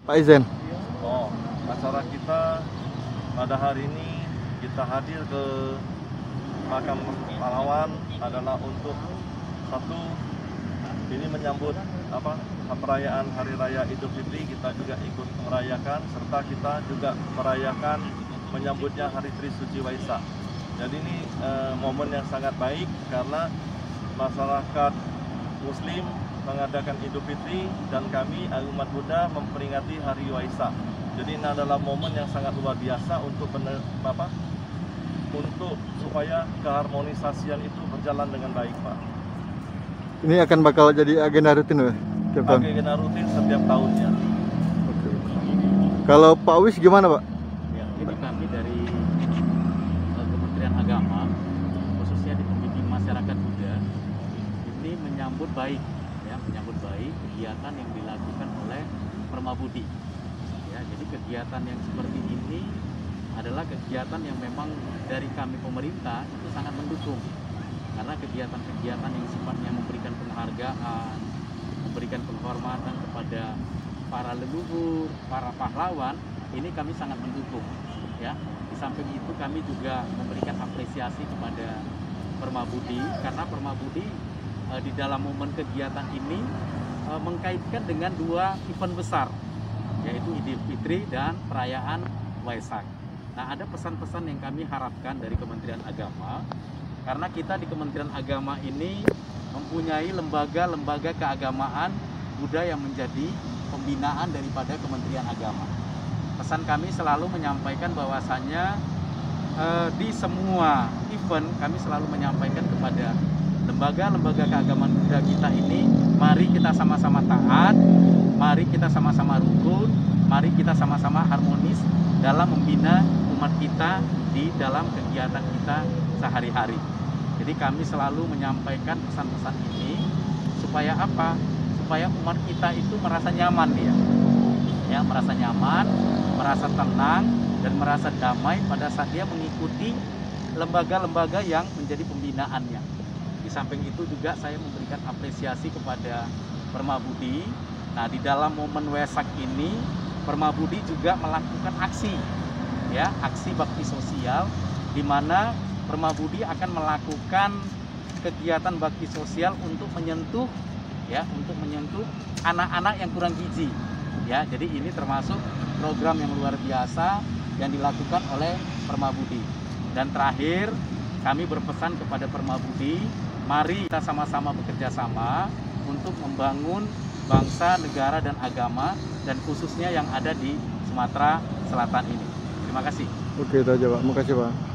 Pak Izen? Oh, acara kita pada hari ini kita hadir ke makam pahlawan adalah untuk satu, ini menyambut perayaan Hari Raya Idul Fitri. Kita juga ikut merayakan, serta kita juga merayakan menyambutnya Hari Trisuci Waisak. Jadi ini momen yang sangat baik karena masyarakat Muslim mengadakan Idul Fitri dan kami umat Buddha memperingati Hari Waisak. Jadi ini adalah momen yang sangat luar biasa untuk supaya keharmonisasian itu berjalan dengan baik, Pak. Ini akan bakal jadi agenda rutin, Pak? Tiap tahun? Agenda rutin setiap tahunnya. Oke. Kalau Pak Wis gimana, Pak? Ya, ini kami dari Kementerian Agama, khususnya di Pembimbing Masyarakat Buddha, ini menyambut baik kegiatan yang dilakukan oleh Permabudi. Ya, jadi kegiatan yang seperti ini adalah kegiatan yang memang dari kami pemerintah itu sangat mendukung, karena kegiatan-kegiatan yang sifatnya memberikan penghargaan, memberikan penghormatan kepada para leluhur, para pahlawan, ini kami sangat mendukung. Ya, di samping itu kami juga memberikan apresiasi kepada Permabudi, karena Permabudi di dalam momen kegiatan ini mengkaitkan dengan dua event besar, yaitu Idul Fitri dan perayaan Waisak. Nah, ada pesan-pesan yang kami harapkan dari Kementerian Agama, karena kita di Kementerian Agama ini mempunyai lembaga-lembaga keagamaan Buddha yang menjadi pembinaan daripada Kementerian Agama. Pesan kami selalu menyampaikan bahwasannya di semua event kami selalu menyampaikan kepada lembaga-lembaga keagamaan Buddha kita ini, mari kita sama-sama taat, mari kita sama-sama rukun, mari kita sama-sama harmonis dalam membina umat kita di dalam kegiatan kita sehari-hari. Jadi kami selalu menyampaikan pesan-pesan ini supaya apa? Supaya umat kita itu merasa nyaman ya, merasa nyaman, merasa tenang, dan merasa damai pada saat dia mengikuti lembaga-lembaga yang menjadi pembinaannya. Di samping itu juga saya memberikan apresiasi kepada Permabudi. Nah, di dalam momen Waisak ini Permabudi juga melakukan aksi bakti sosial, di mana Permabudi akan melakukan kegiatan bakti sosial untuk menyentuh anak-anak yang kurang gizi. Ya, jadi ini termasuk program yang luar biasa yang dilakukan oleh Permabudi. Dan terakhir, kami berpesan kepada Permabudi, mari kita sama-sama bekerja sama untuk membangun bangsa, negara, dan agama, dan khususnya yang ada di Sumatera Selatan ini. Terima kasih. Oke, itu aja, Pak. Makasih, Pak.